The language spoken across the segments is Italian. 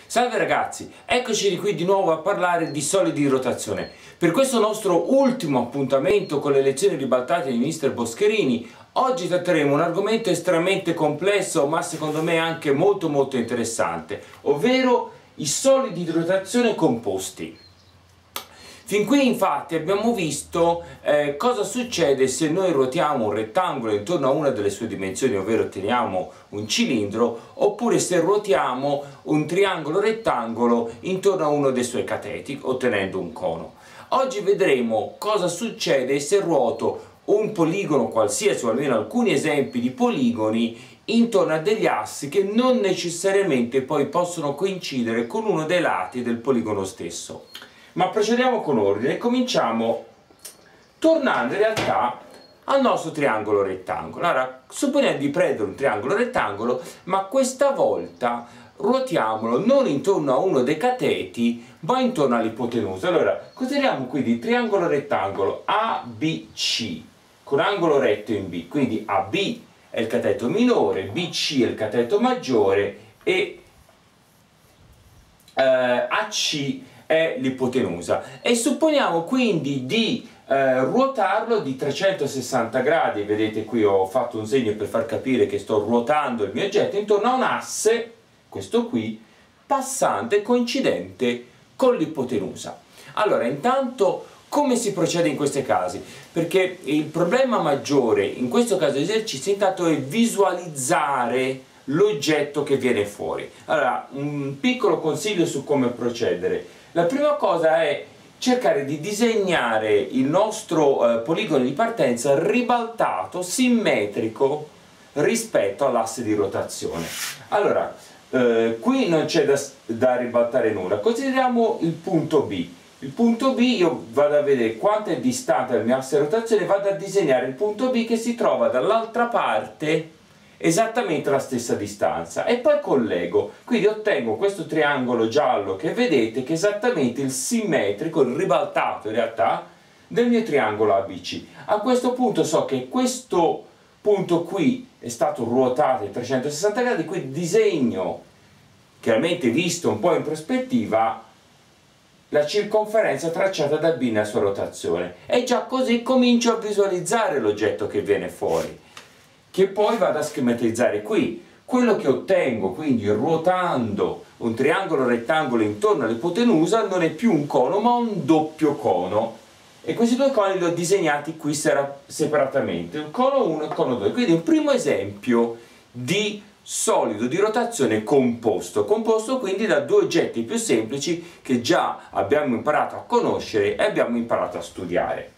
Salve ragazzi, eccoci qui di nuovo a parlare di solidi di rotazione. Per questo nostro ultimo appuntamento con le lezioni ribaltate di Mister Boscherini, oggi tratteremo un argomento estremamente complesso, ma secondo me anche molto interessante, ovvero i solidi di rotazione composti. Fin qui infatti abbiamo visto cosa succede se noi ruotiamo un rettangolo intorno a una delle sue dimensioni, ovvero otteniamo un cilindro, oppure se ruotiamo un triangolo rettangolo intorno a uno dei suoi cateti, ottenendo un cono. Oggi vedremo cosa succede se ruoto un poligono qualsiasi, o almeno alcuni esempi di poligoni, intorno a degli assi che non necessariamente poi possono coincidere con uno dei lati del poligono stesso. Ma procediamo con ordine e cominciamo tornando in realtà al nostro triangolo rettangolo. Allora, supponiamo di prendere un triangolo rettangolo, ma questa volta ruotiamolo non intorno a uno dei cateti, ma intorno all'ipotenusa. Allora, consideriamo quindi triangolo rettangolo ABC con angolo retto in B, quindi AB è il cateto minore, BC è il cateto maggiore e AC è l'ipotenusa, e supponiamo quindi di ruotarlo di 360 gradi. Vedete, qui ho fatto un segno per far capire che sto ruotando il mio oggetto intorno a un asse, questo qui, passante, coincidente con l'ipotenusa. Allora, intanto come si procede in questi casi? Perché il problema maggiore in questo caso di esercizio intanto è visualizzare l'oggetto che viene fuori. Allora, un piccolo consiglio su come procedere. La prima cosa è cercare di disegnare il nostro poligono di partenza ribaltato, simmetrico rispetto all'asse di rotazione. Allora, qui non c'è da ribaltare nulla. Consideriamo il punto B. Il punto B, io vado a vedere quanto è distante dal mio asse di rotazione, vado a disegnare il punto B che si trova dall'altra parte esattamente la stessa distanza, e poi collego, quindi ottengo questo triangolo giallo che vedete, che è esattamente il simmetrico, il ribaltato in realtà del mio triangolo ABC. A questo punto so che questo punto qui è stato ruotato a 360 gradi, quindi disegno, chiaramente visto un po' in prospettiva, la circonferenza tracciata da B nella sua rotazione, e già così comincio a visualizzare l'oggetto che viene fuori, che poi vado a schematizzare qui. Quello che ottengo quindi ruotando un triangolo rettangolo intorno all'ipotenusa non è più un cono ma un doppio cono, e questi due coni li ho disegnati qui separatamente, il cono 1 e il cono 2. Quindi un primo esempio di solido di rotazione composto quindi da due oggetti più semplici che già abbiamo imparato a conoscere e abbiamo imparato a studiare.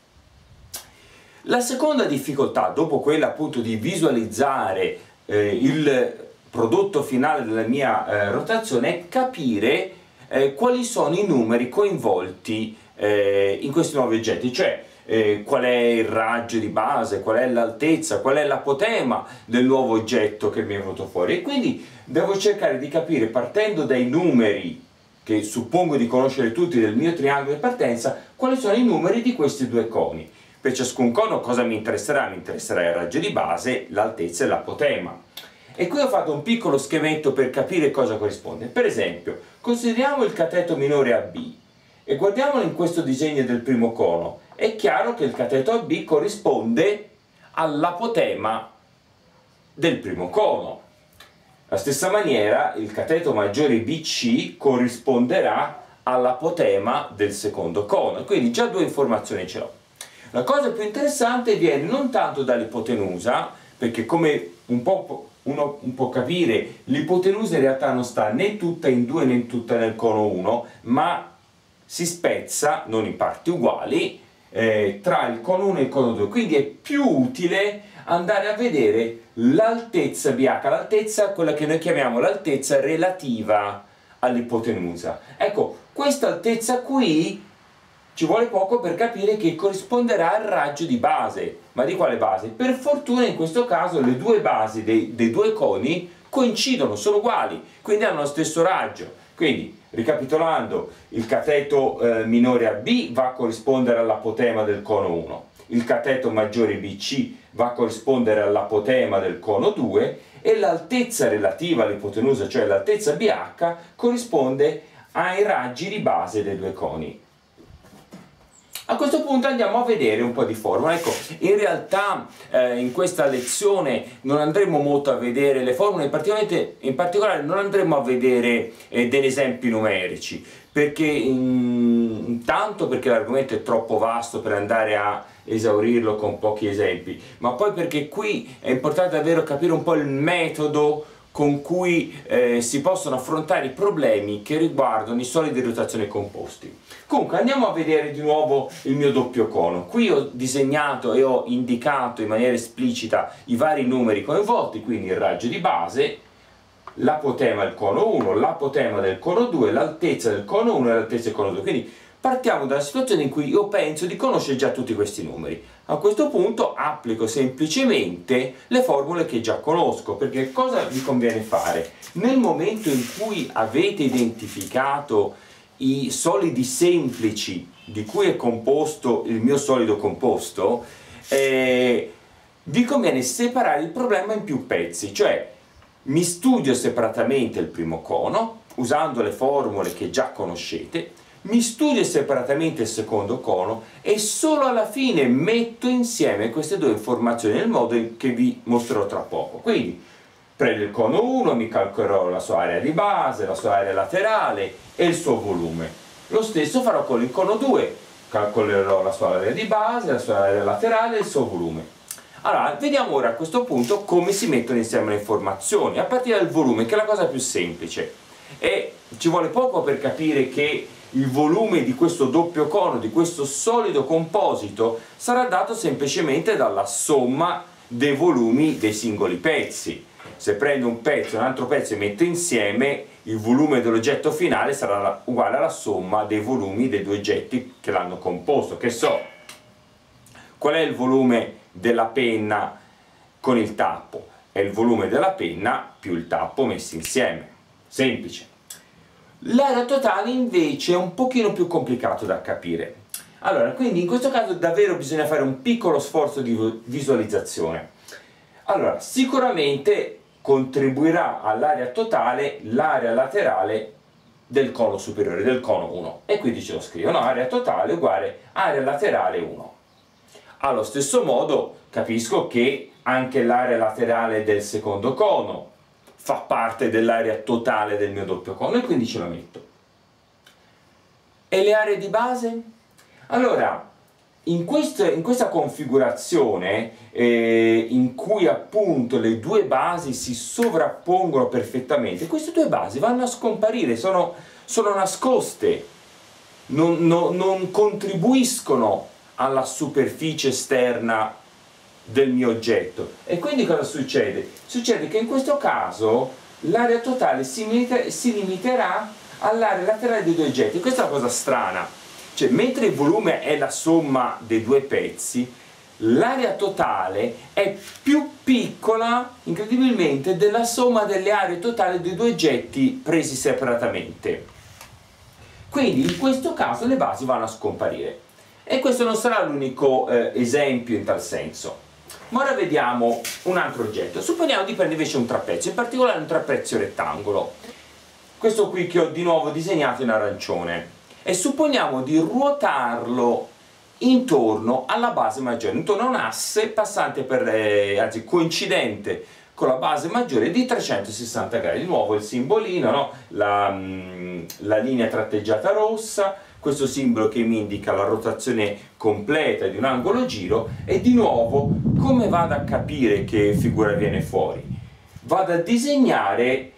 La seconda difficoltà, dopo quella appunto di visualizzare il prodotto finale della mia rotazione, è capire quali sono i numeri coinvolti in questi nuovi oggetti, cioè qual è il raggio di base, qual è l'altezza, qual è l'apotema del nuovo oggetto che mi è venuto fuori. E quindi devo cercare di capire, partendo dai numeri che suppongo di conoscere tutti del mio triangolo di partenza, quali sono i numeri di questi due coni. Per ciascun cono cosa mi interesserà? Mi interesserà il raggio di base, l'altezza e l'apotema. E qui ho fatto un piccolo schemetto per capire cosa corrisponde. Per esempio, consideriamo il cateto minore AB e guardiamolo in questo disegno del primo cono. È chiaro che il cateto AB corrisponde all'apotema del primo cono. Alla stessa maniera il cateto maggiore BC corrisponderà all'apotema del secondo cono. Quindi già due informazioni ce l'ho. La cosa più interessante viene non tanto dall'ipotenusa, perché come uno può capire, l'ipotenusa in realtà non sta né tutta in 2 né tutta nel cono 1, ma si spezza, non in parti uguali, tra il cono 1 e il cono 2, quindi è più utile andare a vedere l'altezza BH, l'altezza, quella che noi chiamiamo l'altezza relativa all'ipotenusa. Ecco, questa altezza qui ci vuole poco per capire che corrisponderà al raggio di base. Ma di quale base? Per fortuna in questo caso le due basi dei due coni coincidono, sono uguali, quindi hanno lo stesso raggio. Quindi, ricapitolando, il cateto minore AB va a corrispondere all'apotema del cono 1, il cateto maggiore BC va a corrispondere all'apotema del cono 2, e l'altezza relativa all'ipotenusa, cioè l'altezza BH, corrisponde ai raggi di base dei due coni. A questo punto andiamo a vedere un po' di formule. Ecco, in realtà in questa lezione non andremo molto a vedere le formule, in particolare non andremo a vedere degli esempi numerici, perché intanto perché l'argomento è troppo vasto per andare a esaurirlo con pochi esempi, ma poi perché qui è importante davvero capire un po' il metodo con cui si possono affrontare i problemi che riguardano i solidi di rotazione composti. Comunque andiamo a vedere di nuovo il mio doppio cono. Qui ho disegnato e ho indicato in maniera esplicita i vari numeri coinvolti, quindi il raggio di base, l'apotema del cono 1, l'apotema del cono 2, l'altezza del cono 1 e l'altezza del cono 2. Quindi partiamo dalla situazione in cui io penso di conoscere già tutti questi numeri. A questo punto applico semplicemente le formule che già conosco, perché cosa vi conviene fare? Nel momento in cui avete identificato i solidi semplici di cui è composto il mio solido composto, vi conviene separare il problema in più pezzi, cioè mi studio separatamente il primo cono, usando le formule che già conoscete, mi studio separatamente il secondo cono e solo alla fine metto insieme queste due informazioni nel modo che vi mostrerò tra poco. Quindi prendo il cono 1, mi calcolerò la sua area di base, la sua area laterale e il suo volume. Lo stesso farò con il cono 2, calcolerò la sua area di base, la sua area laterale e il suo volume. Allora, vediamo ora a questo punto come si mettono insieme le informazioni, a partire dal volume, che è la cosa più semplice. E ci vuole poco per capire che il volume di questo doppio cono, di questo solido composito, sarà dato semplicemente dalla somma dei volumi dei singoli pezzi. Se prendo un pezzo e un altro pezzo e metto insieme, il volume dell'oggetto finale sarà uguale alla somma dei volumi dei due oggetti che l'hanno composto. Che so, qual è il volume della penna con il tappo? È il volume della penna più il tappo messi insieme. Semplice. L'area totale invece è un pochino più complicato da capire. Allora, quindi in questo caso davvero bisogna fare un piccolo sforzo di visualizzazione. Allora, sicuramente contribuirà all'area totale l'area laterale del cono superiore, del cono 1. E quindi ce lo scrivo, no? Area totale uguale area laterale 1. Allo stesso modo capisco che anche l'area laterale del secondo cono fa parte dell'area totale del mio doppio cono e quindi ce la metto. E le aree di base? Allora, in questa configurazione in cui appunto le due basi si sovrappongono perfettamente, queste due basi vanno a scomparire, sono nascoste, non contribuiscono alla superficie esterna del mio oggetto. E quindi cosa succede? Succede che in questo caso l'area totale si limiterà all'area laterale dei due oggetti. Questa è una cosa strana, cioè mentre il volume è la somma dei due pezzi, l'area totale è più piccola incredibilmente della somma delle aree totali dei due oggetti presi separatamente. Quindi in questo caso le basi vanno a scomparire. E questo non sarà l'unico esempio in tal senso. Ma ora vediamo un altro oggetto. Supponiamo di prendere invece un trapezio, in particolare un trapezio rettangolo. Questo qui che ho di nuovo disegnato in arancione. E supponiamo di ruotarlo intorno alla base maggiore, intorno a un asse passante anzi coincidente con la base maggiore di 360 gradi. Di nuovo il simbolino, no? La linea tratteggiata rossa, questo simbolo che mi indica la rotazione completa di un angolo giro. E di nuovo come vado a capire che figura viene fuori? Vado a disegnare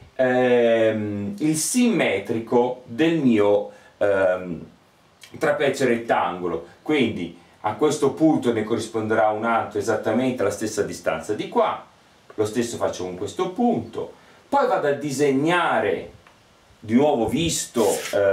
il simmetrico del mio trapezio rettangolo, quindi a questo punto ne corrisponderà un altro esattamente alla stessa distanza di qua, lo stesso faccio con questo punto, poi vado a disegnare, di nuovo visto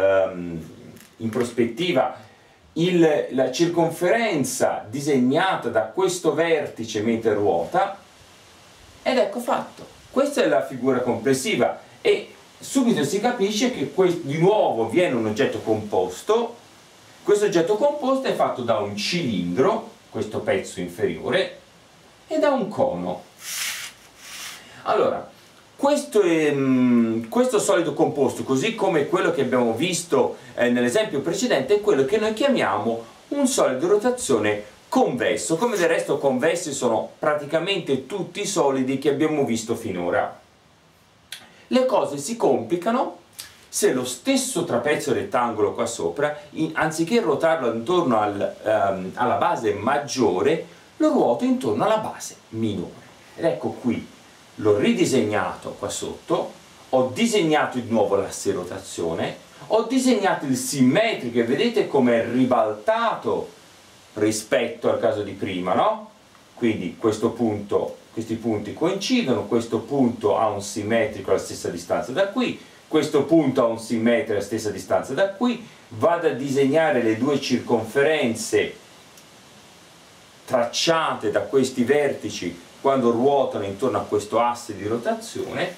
in prospettiva, la circonferenza disegnata da questo vertice mentre ruota, ed ecco fatto. Questa è la figura complessiva e subito si capisce che di nuovo viene un oggetto composto. Questo oggetto composto è fatto da un cilindro, questo pezzo inferiore, e da un cono. Allora, questo solido composto, così come quello che abbiamo visto nell'esempio precedente, è quello che noi chiamiamo un solido di rotazione convesso, come del resto convessi sono praticamente tutti i solidi che abbiamo visto finora. Le cose si complicano se lo stesso trapezio rettangolo qua sopra, anziché ruotarlo intorno alla base maggiore, lo ruoto intorno alla base minore. Ed ecco qui, l'ho ridisegnato qua sotto, ho disegnato di nuovo l'asse di rotazione, ho disegnato il simmetrico e vedete come è ribaltato rispetto al caso di prima, no? Quindi questo punto, questi punti coincidono, questo punto ha un simmetrico alla stessa distanza da qui, questo punto ha un simmetrico alla stessa distanza da qui, vado a disegnare le due circonferenze tracciate da questi vertici quando ruotano intorno a questo asse di rotazione,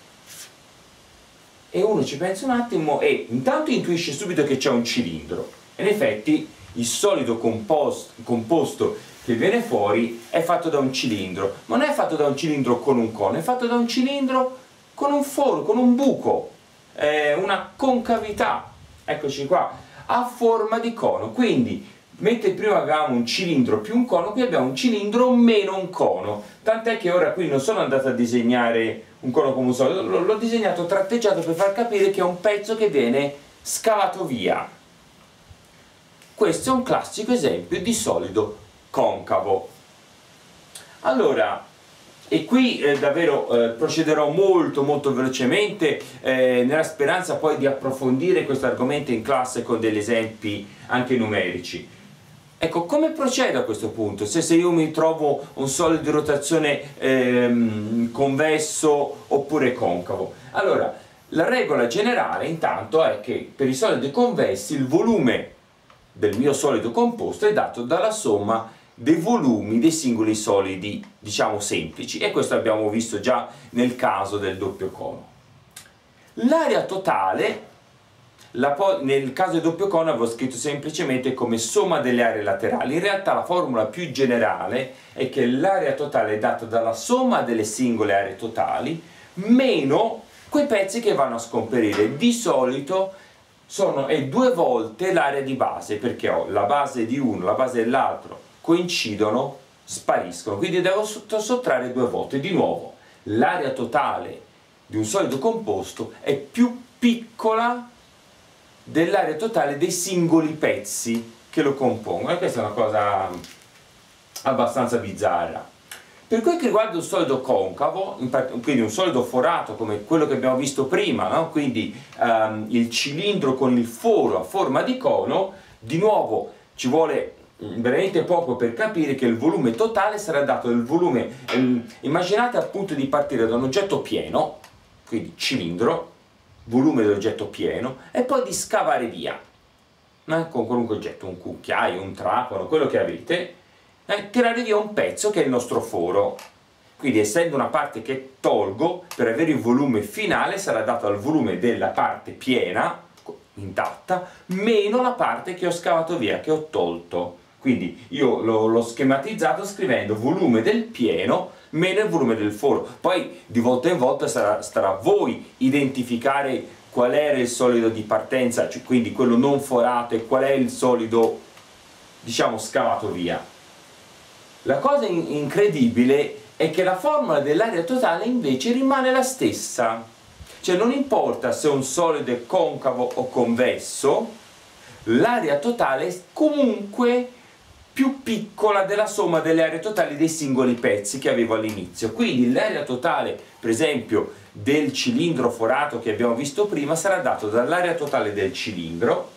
e uno ci pensa un attimo e intanto intuisce subito che c'è un cilindro. In effetti il solido composto che viene fuori è fatto da un cilindro, ma non è fatto da un cilindro con un cono, è fatto da un cilindro con un foro, con un buco, una concavità, eccoci qua, a forma di cono. Quindi mentre prima avevamo un cilindro più un cono, qui abbiamo un cilindro meno un cono, tant'è che ora qui non sono andato a disegnare un cono come un solido, l'ho disegnato tratteggiato per far capire che è un pezzo che viene scavato via. Questo è un classico esempio di solido concavo. Allora, e qui davvero procederò molto velocemente nella speranza poi di approfondire questo argomento in classe con degli esempi anche numerici. Ecco, come procedo a questo punto? Se io mi trovo un solido di rotazione convesso oppure concavo? Allora, la regola generale intanto è che per i solidi convessi il volume del mio solido composto è dato dalla somma dei volumi dei singoli solidi, diciamo semplici, e questo abbiamo visto già nel caso del doppio cono. L'area totale, nel caso del doppio cono avevo scritto semplicemente come somma delle aree laterali. In realtà la formula più generale è che l'area totale è data dalla somma delle singole aree totali meno quei pezzi che vanno a scomparire. Di solito è 2 volte l'area di base, perché ho la base di uno, la base dell'altro coincidono, spariscono, quindi devo sottrarre 2 volte. Di nuovo, l'area totale di un solido composto è più piccola dell'area totale dei singoli pezzi che lo compongono, e questa è una cosa abbastanza bizzarra. Per quel che riguarda un solido concavo, quindi un solido forato come quello che abbiamo visto prima, no? Quindi il cilindro con il foro a forma di cono, di nuovo ci vuole veramente poco per capire che il volume totale sarà dato dal volume, immaginate appunto di partire da un oggetto pieno, quindi cilindro, volume dell'oggetto pieno, e poi di scavare via con qualunque oggetto, un cucchiaio, un trapano, quello che avete, tirare via un pezzo che è il nostro foro. Quindi essendo una parte che tolgo, per avere il volume finale sarà dato al volume della parte piena, intatta, meno la parte che ho scavato via, che ho tolto. Quindi io l'ho schematizzato scrivendo volume del pieno meno il volume del foro. Poi di volta in volta starà a voi identificare qual era il solido di partenza, cioè quindi quello non forato, e qual è il solido, diciamo, scavato via. La cosa incredibile è che la formula dell'area totale invece rimane la stessa. Cioè non importa se un solido è concavo o convesso, l'area totale è comunque più piccola della somma delle aree totali dei singoli pezzi che avevo all'inizio. Quindi l'area totale, per esempio, del cilindro forato che abbiamo visto prima sarà dato dall'area totale del cilindro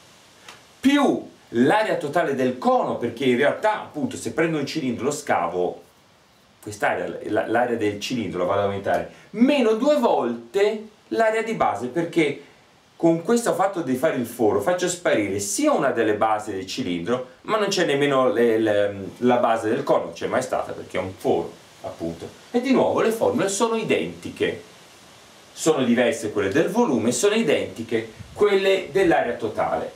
più l'area totale del cono, perché in realtà appunto se prendo un cilindro lo scavo, quest'area, l'area del cilindro la vado ad aumentare, meno 2 volte l'area di base, perché con questo fatto di fare il foro faccio sparire sia una delle basi del cilindro, ma non c'è nemmeno la base del cono, non c'è mai stata perché è un foro appunto. E di nuovo le formule sono identiche, sono diverse quelle del volume, sono identiche quelle dell'area totale.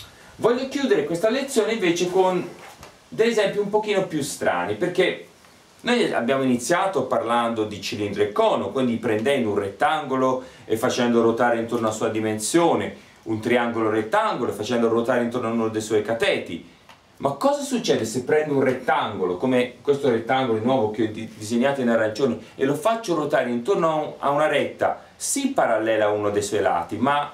Voglio chiudere questa lezione invece con degli esempi un pochino più strani, perché Noi abbiamo iniziato parlando di cilindro e cono, quindi prendendo un rettangolo e facendo ruotare intorno alla sua dimensione, un triangolo rettangolo e facendo ruotare intorno a uno dei suoi cateti. Ma cosa succede se prendo un rettangolo, come questo rettangolo nuovo che ho disegnato in arancione, e lo faccio ruotare intorno a una retta, sì parallela a uno dei suoi lati, ma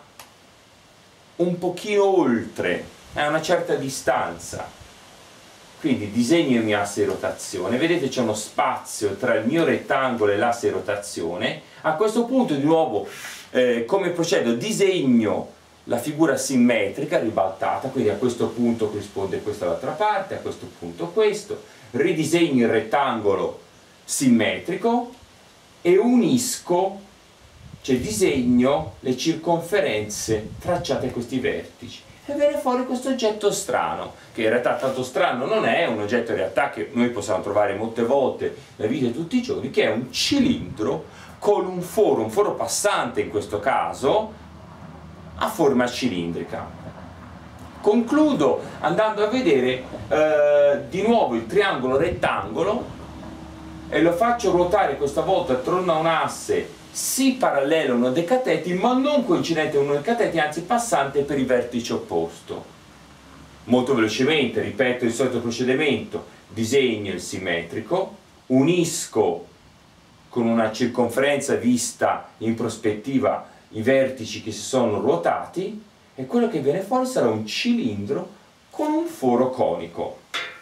un pochino oltre, a una certa distanza. Quindi disegno il mio asse di rotazione, vedete c'è uno spazio tra il mio rettangolo e l'asse di rotazione. A questo punto di nuovo come procedo? Disegno la figura simmetrica ribaltata, quindi a questo punto corrisponde questa all'altra parte, a questo punto questo, ridisegno il rettangolo simmetrico e unisco, cioè disegno le circonferenze tracciate a questi vertici. E viene fuori questo oggetto strano, che in realtà tanto strano non è, un oggetto in realtà che noi possiamo trovare molte volte nella vita di tutti i giorni, che è un cilindro con un foro passante in questo caso, a forma cilindrica. Concludo andando a vedere di nuovo il triangolo rettangolo e lo faccio ruotare questa volta attorno a un asse sì parallelo a uno dei cateti, ma non coincidente a uno dei cateti, anzi passante per il vertice opposto. Molto velocemente, ripeto il solito procedimento: disegno il simmetrico, unisco con una circonferenza vista in prospettiva i vertici che si sono ruotati, e quello che viene fuori sarà un cilindro con un foro conico.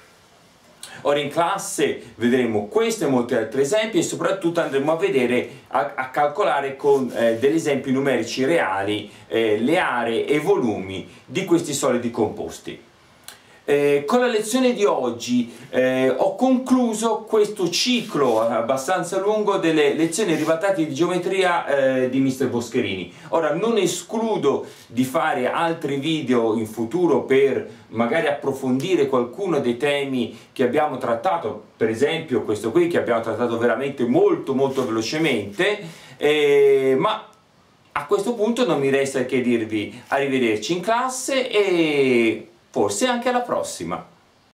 Ora in classe vedremo questo e molti altri esempi, e soprattutto andremo a vedere, a calcolare con degli esempi numerici reali le aree e i volumi di questi solidi composti. Con la lezione di oggi ho concluso questo ciclo abbastanza lungo delle lezioni ribaltate di geometria di Mister Boscherini. Ora non escludo di fare altri video in futuro per magari approfondire qualcuno dei temi che abbiamo trattato, per esempio questo qui che abbiamo trattato veramente molto velocemente, ma a questo punto non mi resta che dirvi arrivederci in classe e forse anche alla prossima.